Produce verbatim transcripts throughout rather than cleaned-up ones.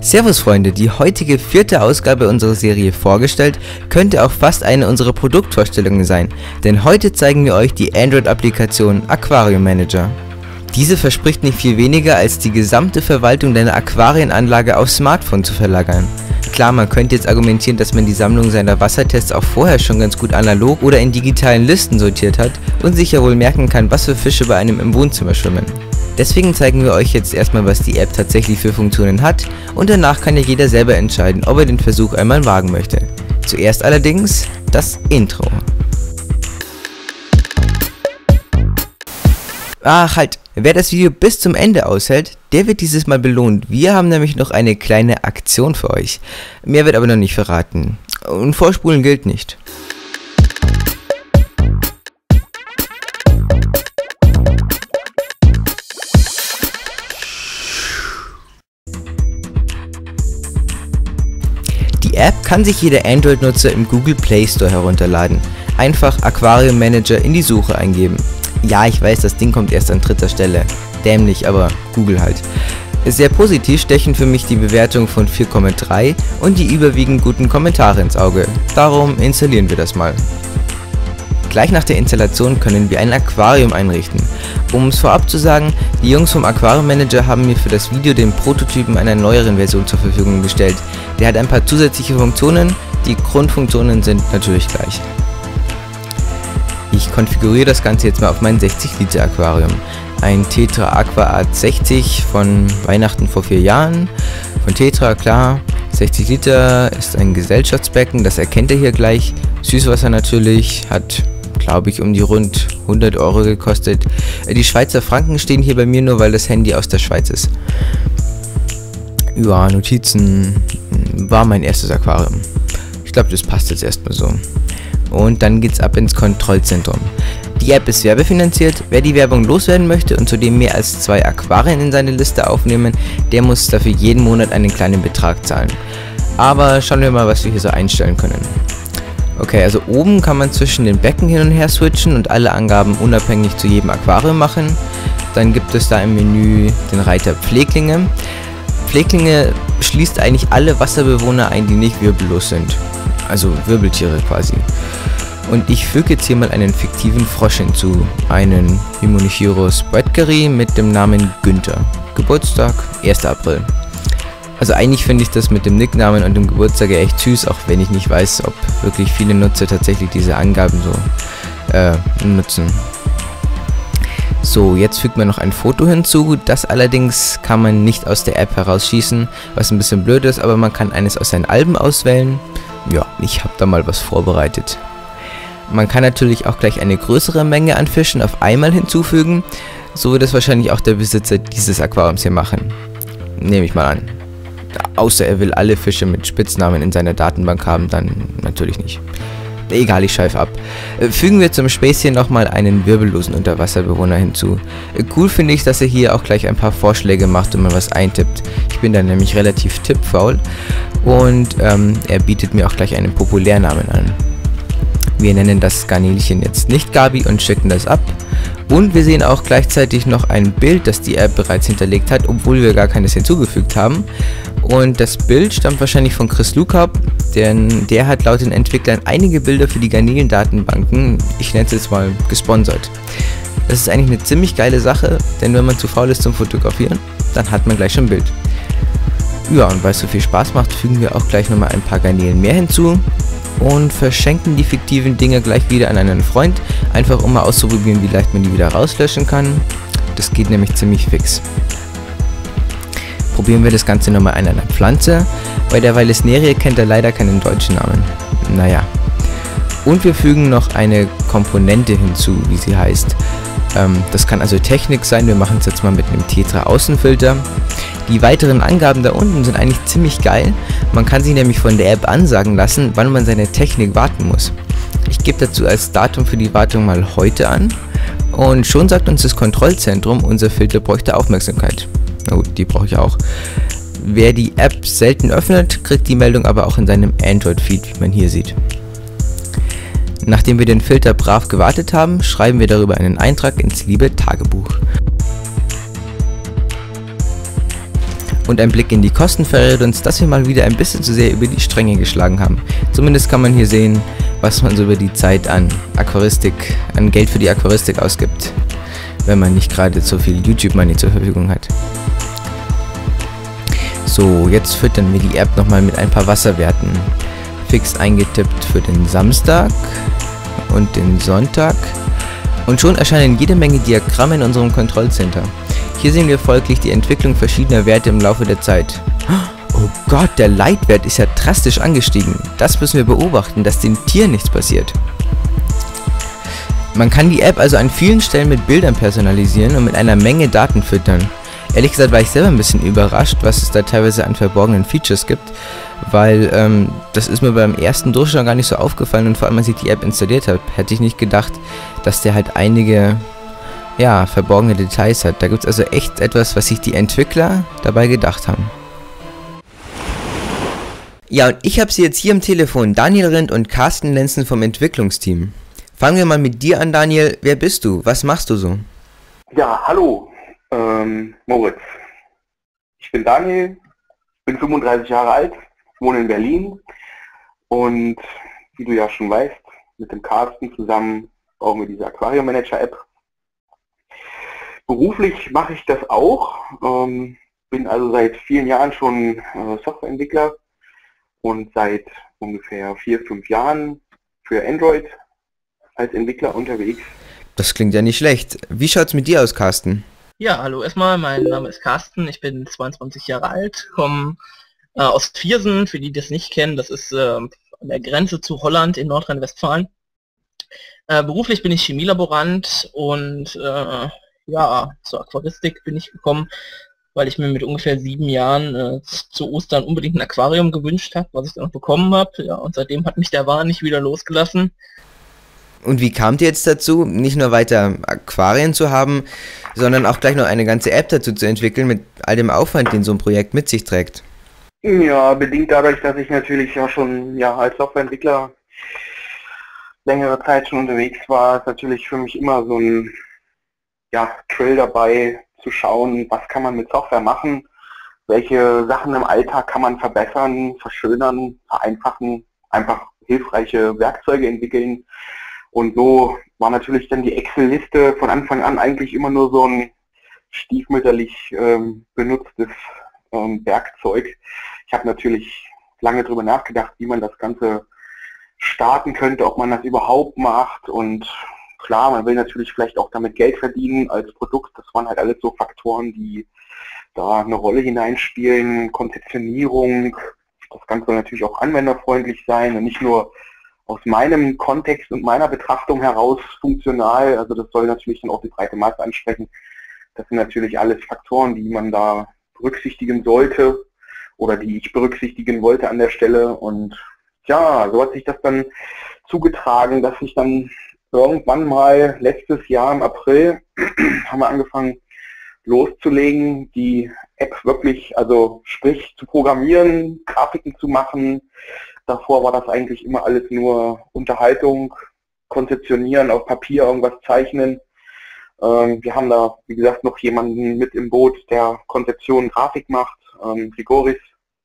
Servus Freunde, die heutige vierte Ausgabe unserer Serie Vorgestellt könnte auch fast eine unserer Produktvorstellungen sein, denn heute zeigen wir euch die Android-Applikation Aquarium Manager. Diese verspricht nicht viel weniger als die gesamte Verwaltung deiner Aquarienanlage aufs Smartphone zu verlagern. Klar, man könnte jetzt argumentieren, dass man die Sammlung seiner Wassertests auch vorher schon ganz gut analog oder in digitalen Listen sortiert hat und sich ja wohl merken kann, was für Fische bei einem im Wohnzimmer schwimmen. Deswegen zeigen wir euch jetzt erstmal, was die App tatsächlich für Funktionen hat, und danach kann ja jeder selber entscheiden, ob er den Versuch einmal wagen möchte. Zuerst allerdings das Intro. Ach halt, wer das Video bis zum Ende aushält, der wird dieses Mal belohnt. Wir haben nämlich noch eine kleine Aktion für euch. Mehr wird aber noch nicht verraten. Und Vorspulen gilt nicht. Die App kann sich jeder Android-Nutzer im Google Play Store herunterladen. Einfach Aquarium Manager in die Suche eingeben. Ja, ich weiß, das Ding kommt erst an dritter Stelle. Dämlich, aber Google halt. Sehr positiv stechen für mich die Bewertungen von vier Komma drei und die überwiegend guten Kommentare ins Auge. Darum installieren wir das mal. Gleich nach der Installation können wir ein Aquarium einrichten. Um es vorab zu sagen, die Jungs vom Aquarium Manager haben mir für das Video den Prototypen einer neueren Version zur Verfügung gestellt. Der hat ein paar zusätzliche Funktionen, die Grundfunktionen sind natürlich gleich. Ich konfiguriere das Ganze jetzt mal auf mein sechzig Liter Aquarium. Ein Tetra Aqua Art sechzig von Weihnachten vor vier Jahren. Von Tetra, klar. sechzig Liter ist ein Gesellschaftsbecken, das erkennt ihr hier gleich. Süßwasser natürlich, hat, glaube ich, um die rund hundert Euro gekostet. Die Schweizer Franken stehen hier bei mir nur, weil das Handy aus der Schweiz ist. Ja, Notizen, war mein erstes Aquarium. Ich glaube, das passt jetzt erstmal so. Und dann geht's ab ins Kontrollzentrum. Die App ist werbefinanziert. Wer die Werbung loswerden möchte und zudem mehr als zwei Aquarien in seine Liste aufnehmen, der muss dafür jeden Monat einen kleinen Betrag zahlen. Aber schauen wir mal, was wir hier so einstellen können. Okay, also oben kann man zwischen den Becken hin und her switchen und alle Angaben unabhängig zu jedem Aquarium machen. Dann gibt es da im Menü den Reiter Pfleglinge. Pfleglinge schließt eigentlich alle Wasserbewohner ein, die nicht wirbellos sind. Also Wirbeltiere quasi. Und ich füge jetzt hier mal einen fiktiven Frosch hinzu. Einen Hymonichirus bradgeri mit dem Namen Günther. Geburtstag erster April. Also eigentlich finde ich das mit dem Nicknamen und dem Geburtstag ja echt süß, auch wenn ich nicht weiß, ob wirklich viele Nutzer tatsächlich diese Angaben so äh, nutzen. So, jetzt fügt man noch ein Foto hinzu. Das allerdings kann man nicht aus der App herausschießen, was ein bisschen blöd ist, aber man kann eines aus seinen Alben auswählen. Ja, ich habe da mal was vorbereitet. Man kann natürlich auch gleich eine größere Menge an Fischen auf einmal hinzufügen. So wird es wahrscheinlich auch der Besitzer dieses Aquariums hier machen. Nehme ich mal an. Außer er will alle Fische mit Spitznamen in seiner Datenbank haben, dann natürlich nicht. Egal, ich schweife ab. Fügen wir zum Späßchen nochmal einen wirbellosen Unterwasserbewohner hinzu. Cool finde ich, dass er hier auch gleich ein paar Vorschläge macht, wenn man was eintippt. Ich bin da nämlich relativ tippfaul und ähm, er bietet mir auch gleich einen Populärnamen an. Wir nennen das Garnelchen jetzt nicht Gabi und schicken das ab. Und wir sehen auch gleichzeitig noch ein Bild, das die App bereits hinterlegt hat, obwohl wir gar keines hinzugefügt haben. Und das Bild stammt wahrscheinlich von Chris Lukab, denn der hat laut den Entwicklern einige Bilder für die Garnelen-Datenbanken, ich nenne es jetzt mal, gesponsert. Das ist eigentlich eine ziemlich geile Sache, denn wenn man zu faul ist zum Fotografieren, dann hat man gleich schon ein Bild. Ja, und weil es so viel Spaß macht, fügen wir auch gleich nochmal ein paar Garnelen mehr hinzu und verschenken die fiktiven Dinge gleich wieder an einen Freund, einfach um mal auszuprobieren, wie leicht man die wieder rauslöschen kann. Das geht nämlich ziemlich fix. Probieren wir das Ganze nochmal an einer Pflanze. Bei der Vallisnerie kennt er leider keinen deutschen Namen. Naja. Und wir fügen noch eine Komponente hinzu, wie sie heißt. Ähm, das kann also Technik sein, wir machen es jetzt mal mit einem Tetra Außenfilter. Die weiteren Angaben da unten sind eigentlich ziemlich geil. Man kann sich nämlich von der App ansagen lassen, wann man seine Technik warten muss. Ich gebe dazu als Datum für die Wartung mal heute an. Und schon sagt uns das Kontrollzentrum, unser Filter bräuchte Aufmerksamkeit. Na gut, die brauche ich auch. Wer die App selten öffnet, kriegt die Meldung aber auch in seinem Android-Feed, wie man hier sieht. Nachdem wir den Filter brav gewartet haben, schreiben wir darüber einen Eintrag ins liebe Tagebuch. Und ein Blick in die Kosten verrät uns, dass wir mal wieder ein bisschen zu sehr über die Stränge geschlagen haben. Zumindest kann man hier sehen, was man so über die Zeit an Aquaristik, an Geld für die Aquaristik ausgibt, wenn man nicht gerade so viel YouTube-Money zur Verfügung hat. So, jetzt füttern wir die App nochmal mit ein paar Wasserwerten. Fix eingetippt für den Samstag und den Sonntag. Und schon erscheinen jede Menge Diagramme in unserem Kontrollcenter. Hier sehen wir folglich die Entwicklung verschiedener Werte im Laufe der Zeit. Oh Gott, der Leitwert ist ja drastisch angestiegen. Das müssen wir beobachten, dass den Tieren nichts passiert. Man kann die App also an vielen Stellen mit Bildern personalisieren und mit einer Menge Daten füttern. Ehrlich gesagt war ich selber ein bisschen überrascht, was es da teilweise an verborgenen Features gibt, weil ähm, das ist mir beim ersten Durchschauen gar nicht so aufgefallen und vor allem als ich die App installiert habe, hätte ich nicht gedacht, dass der halt einige ja, verborgene Details hat. Da gibt es also echt etwas, was sich die Entwickler dabei gedacht haben. Ja, und ich habe sie jetzt hier am Telefon, Daniel Rindt und Carsten Lenzen vom Entwicklungsteam. Fangen wir mal mit dir an, Daniel. Wer bist du? Was machst du so? Ja, hallo, ähm, Moritz. Ich bin Daniel, bin fünfunddreißig Jahre alt, wohne in Berlin und wie du ja schon weißt, mit dem Carsten zusammen bauen wir diese Aquarium Manager App. Beruflich mache ich das auch, ähm, bin also seit vielen Jahren schon äh, Softwareentwickler und seit ungefähr vier, fünf Jahren für Android als Entwickler unterwegs. Das klingt ja nicht schlecht. Wie schaut's mit dir aus, Carsten? Ja, hallo erstmal, mein Name ist Carsten, ich bin zweiundzwanzig Jahre alt, komme äh, aus Viersen, für die das nicht kennen, das ist äh, an der Grenze zu Holland in Nordrhein-Westfalen. Äh, beruflich bin ich Chemielaborant und äh, ja, zur Aquaristik bin ich gekommen, weil ich mir mit ungefähr sieben Jahren äh, zu Ostern unbedingt ein Aquarium gewünscht habe, was ich dann auch bekommen habe. Ja, und seitdem hat mich der Wahn nicht wieder losgelassen. Und wie kamt ihr jetzt dazu, nicht nur weiter Aquarien zu haben, sondern auch gleich noch eine ganze App dazu zu entwickeln, mit all dem Aufwand, den so ein Projekt mit sich trägt? Ja, bedingt dadurch, dass ich natürlich ja schon ja, als Softwareentwickler längere Zeit schon unterwegs war, ist natürlich für mich immer so ein ja, Thrill dabei, zu schauen, was kann man mit Software machen, welche Sachen im Alltag kann man verbessern, verschönern, vereinfachen, einfach hilfreiche Werkzeuge entwickeln. Und so war natürlich dann die Excel-Liste von Anfang an eigentlich immer nur so ein stiefmütterlich ähm, benutztes ähm, Werkzeug. Ich habe natürlich lange darüber nachgedacht, wie man das Ganze starten könnte, ob man das überhaupt macht. Und klar, man will natürlich vielleicht auch damit Geld verdienen als Produkt. Das waren halt alles so Faktoren, die da eine Rolle hineinspielen. Konzeptionierung, das Ganze soll natürlich auch anwenderfreundlich sein und nicht nur aus meinem Kontext und meiner Betrachtung heraus funktional. Also das soll natürlich dann auch die breite Masse ansprechen. Das sind natürlich alles Faktoren, die man da berücksichtigen sollte oder die ich berücksichtigen wollte an der Stelle. Und ja, so hat sich das dann zugetragen, dass ich dann irgendwann mal letztes Jahr im April haben wir angefangen loszulegen, die App wirklich, also sprich zu programmieren, Grafiken zu machen. Davor war das eigentlich immer alles nur Unterhaltung, konzeptionieren, auf Papier irgendwas zeichnen. Ähm, wir haben da, wie gesagt, noch jemanden mit im Boot, der Konzeption, Grafik macht, ähm, Grigoris,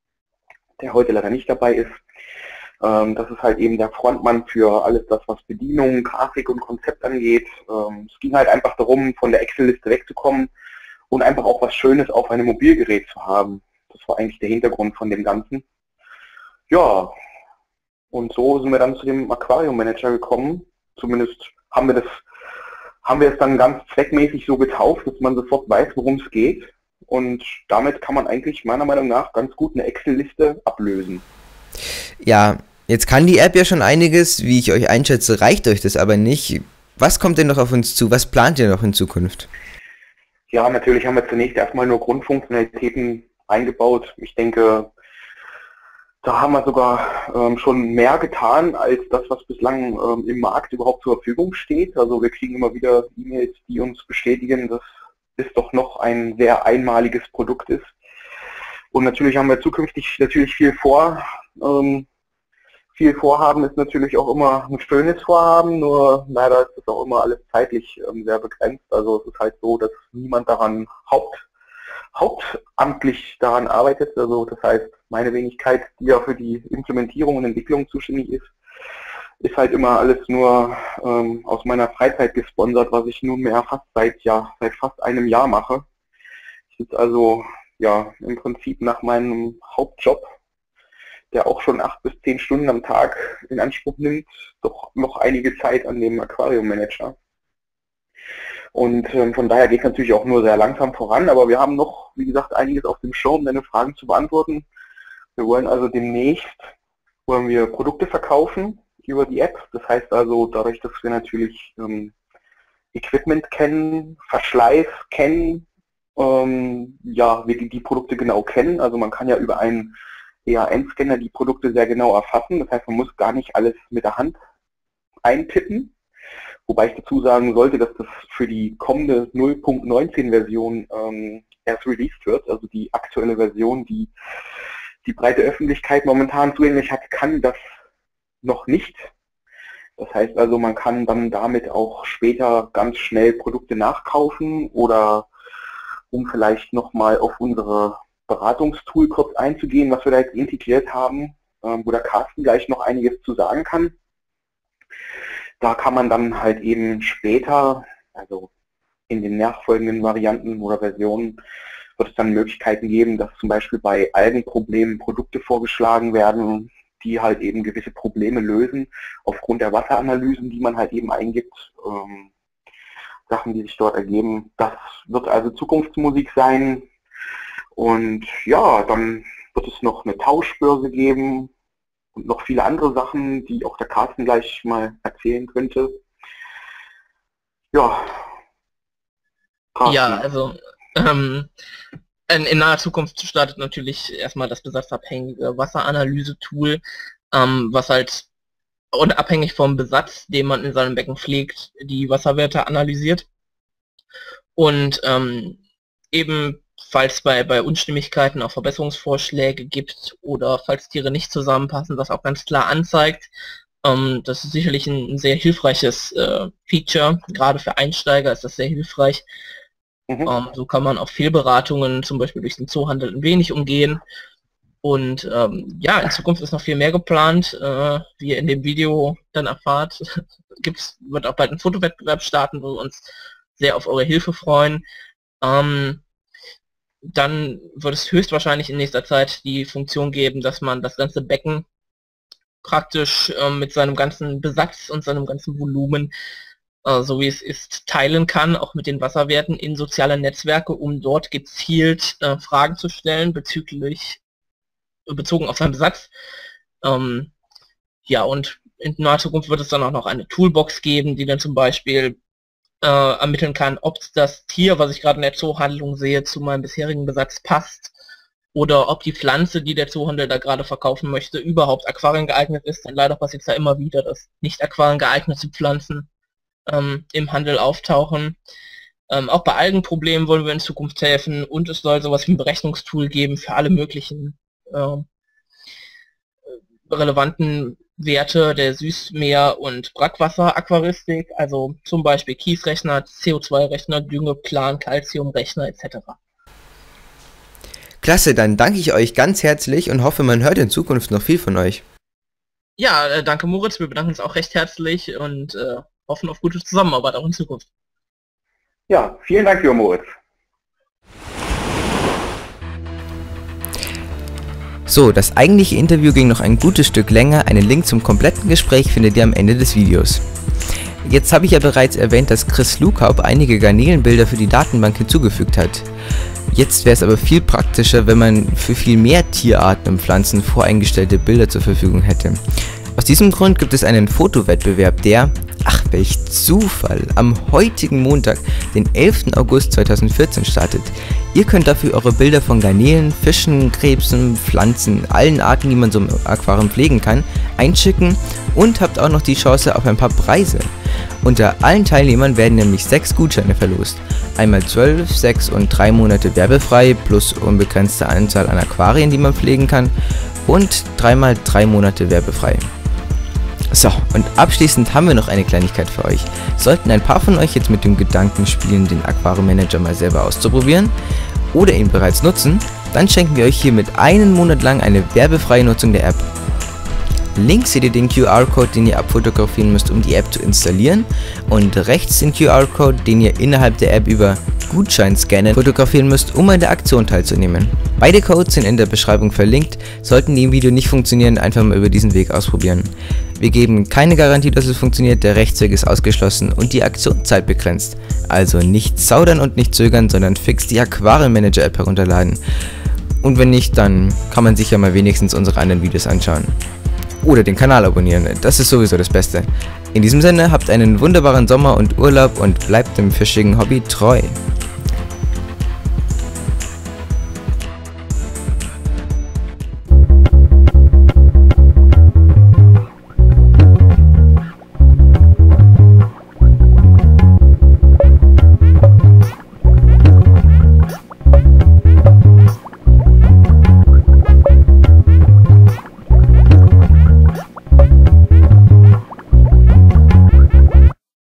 der heute leider nicht dabei ist. Ähm, das ist halt eben der Frontmann für alles das, was Bedienung, Grafik und Konzept angeht. Ähm, es ging halt einfach darum, von der Excel-Liste wegzukommen und einfach auch was Schönes auf einem Mobilgerät zu haben. Das war eigentlich der Hintergrund von dem Ganzen. Ja, und so sind wir dann zu dem Aquarium Manager gekommen. Zumindest haben wir das, haben wir es dann ganz zweckmäßig so getauft, dass man sofort weiß, worum es geht. Und damit kann man eigentlich meiner Meinung nach ganz gut eine Excel-Liste ablösen. Ja, jetzt kann die App ja schon einiges, wie ich euch einschätze, reicht euch das aber nicht. Was kommt denn noch auf uns zu? Was plant ihr noch in Zukunft? Ja, natürlich haben wir zunächst erstmal nur Grundfunktionalitäten eingebaut. Ich denke, da haben wir sogar ähm, schon mehr getan als das, was bislang ähm, im Markt überhaupt zur Verfügung steht. Also wir kriegen immer wieder E-Mails, die uns bestätigen, dass es doch noch ein sehr einmaliges Produkt ist. Und natürlich haben wir zukünftig natürlich viel vor. Ähm, viel Vorhaben ist natürlich auch immer ein schönes Vorhaben, nur leider ist es auch immer alles zeitlich ähm, sehr begrenzt. Also es ist halt so, dass niemand daran haupt, hauptamtlich daran arbeitet. Also das heißt, meine Wenigkeit, die ja für die Implementierung und Entwicklung zuständig ist, ist halt immer alles nur ähm, aus meiner Freizeit gesponsert, was ich nunmehr fast seit, ja, seit fast einem Jahr mache. Ich sitze also ja im Prinzip nach meinem Hauptjob, der auch schon acht bis zehn Stunden am Tag in Anspruch nimmt, doch noch einige Zeit an dem Aquarium Manager. Und ähm, von daher geht es natürlich auch nur sehr langsam voran, aber wir haben noch, wie gesagt, einiges auf dem Schirm, deine Fragen zu beantworten. Wir wollen also demnächst wollen wir Produkte verkaufen über die App. Das heißt also, dadurch, dass wir natürlich ähm, Equipment kennen, Verschleiß kennen, ähm, ja, wir die Produkte genau kennen. Also man kann ja über einen E A N-Scanner die Produkte sehr genau erfassen. Das heißt, man muss gar nicht alles mit der Hand eintippen. Wobei ich dazu sagen sollte, dass das für die kommende null Punkt neunzehn Version ähm, erst released wird. Also die aktuelle Version, die die breite Öffentlichkeit momentan zugänglich hat, kann das noch nicht. Das heißt also, man kann dann damit auch später ganz schnell Produkte nachkaufen oder um vielleicht nochmal auf unsere Beratungstool kurz einzugehen, was wir da jetzt integriert haben, ähm, wo der Carsten gleich noch einiges zu sagen kann. Da kann man dann halt eben später, also in den nachfolgenden Varianten oder Versionen, wird es dann Möglichkeiten geben, dass zum Beispiel bei Algenproblemen Produkte vorgeschlagen werden, die halt eben gewisse Probleme lösen, aufgrund der Wasseranalysen, die man halt eben eingibt, ähm, Sachen, die sich dort ergeben. Das wird also Zukunftsmusik sein. Und ja, dann wird es noch eine Tauschbörse geben und noch viele andere Sachen, die auch der Carsten gleich mal erzählen könnte. Ja. Carsten. Ja, also ähm, in, in naher Zukunft startet natürlich erstmal das besatzabhängige Wasseranalyse-Tool, ähm, was halt unabhängig vom Besatz, den man in seinem Becken pflegt, die Wasserwerte analysiert. Und ähm, eben, falls bei, bei Unstimmigkeiten auch Verbesserungsvorschläge gibt oder falls Tiere nicht zusammenpassen, das auch ganz klar anzeigt. Ähm, das ist sicherlich ein, ein sehr hilfreiches äh, Feature, gerade für Einsteiger ist das sehr hilfreich. Mhm. Ähm, so kann man auch Fehlberatungen zum Beispiel durch den Zoohandel ein wenig umgehen. Und ähm, ja, in Zukunft ist noch viel mehr geplant. Äh, wie ihr in dem Video dann erfahrt, gibt's, wird auch bald ein Fotowettbewerb starten, wo wir uns sehr auf eure Hilfe freuen. Ähm, dann wird es höchstwahrscheinlich in nächster Zeit die Funktion geben, dass man das ganze Becken praktisch äh, mit seinem ganzen Besatz und seinem ganzen Volumen, äh, so wie es ist, teilen kann, auch mit den Wasserwerten in soziale Netzwerke, um dort gezielt äh, Fragen zu stellen bezüglich, bezogen auf seinen Besatz. Ähm, ja, und in naher Zukunft wird es dann auch noch eine Toolbox geben, die dann zum Beispiel Äh, ermitteln kann, ob das Tier, was ich gerade in der Zoohandlung sehe, zu meinem bisherigen Besatz passt oder ob die Pflanze, die der Zoohandel da gerade verkaufen möchte, überhaupt Aquarien geeignet ist. Denn leider passiert es ja immer wieder, dass nicht Aquarien geeignete Pflanzen ähm, im Handel auftauchen. Ähm, auch bei Algenproblemen wollen wir in Zukunft helfen und es soll sowas wie ein Berechnungstool geben für alle möglichen äh, relevanten Werte der Süßmeer- und Brackwasser-Aquaristik, also zum Beispiel Kiesrechner, C O zwei Rechner, Düngeplan, Calciumrechner et cetera. Klasse, dann danke ich euch ganz herzlich und hoffe, man hört in Zukunft noch viel von euch. Ja, äh, danke Moritz, wir bedanken uns auch recht herzlich und äh, hoffen auf gute Zusammenarbeit auch in Zukunft. Ja, vielen Dank, lieber Moritz. So, das eigentliche Interview ging noch ein gutes Stück länger. Einen Link zum kompletten Gespräch findet ihr am Ende des Videos. Jetzt habe ich ja bereits erwähnt, dass Chris Lukaub einige Garnelenbilder für die Datenbank hinzugefügt hat. Jetzt wäre es aber viel praktischer, wenn man für viel mehr Tierarten und Pflanzen voreingestellte Bilder zur Verfügung hätte. Aus diesem Grund gibt es einen Fotowettbewerb, der, ach welch Zufall, am heutigen Montag, den elften August zweitausendvierzehn startet. Ihr könnt dafür eure Bilder von Garnelen, Fischen, Krebsen, Pflanzen, allen Arten, die man so im Aquarium pflegen kann, einschicken und habt auch noch die Chance auf ein paar Preise. Unter allen Teilnehmern werden nämlich sechs Gutscheine verlost. Einmal zwölf, sechs und drei Monate werbefrei plus unbegrenzte Anzahl an Aquarien, die man pflegen kann und dreimal drei Monate werbefrei. So, und abschließend haben wir noch eine Kleinigkeit für euch. Sollten ein paar von euch jetzt mit dem Gedanken spielen, den Aquarium Manager mal selber auszuprobieren oder ihn bereits nutzen, dann schenken wir euch hiermit einen Monat lang eine werbefreie Nutzung der App. Links seht ihr den Q R-Code, den ihr abfotografieren müsst, um die App zu installieren, und rechts den Q R-Code, den ihr innerhalb der App über Gutscheinscannen fotografieren müsst, um an der Aktion teilzunehmen. Beide Codes sind in der Beschreibung verlinkt, sollten die im Video nicht funktionieren, einfach mal über diesen Weg ausprobieren. Wir geben keine Garantie, dass es funktioniert, der Rechtsweg ist ausgeschlossen und die Aktionszeit begrenzt. Also nicht zaudern und nicht zögern, sondern fix die Aquarium Manager App herunterladen. Und wenn nicht, dann kann man sich ja mal wenigstens unsere anderen Videos anschauen. Oder den Kanal abonnieren, das ist sowieso das Beste. In diesem Sinne, habt einen wunderbaren Sommer und Urlaub und bleibt dem fischigen Hobby treu.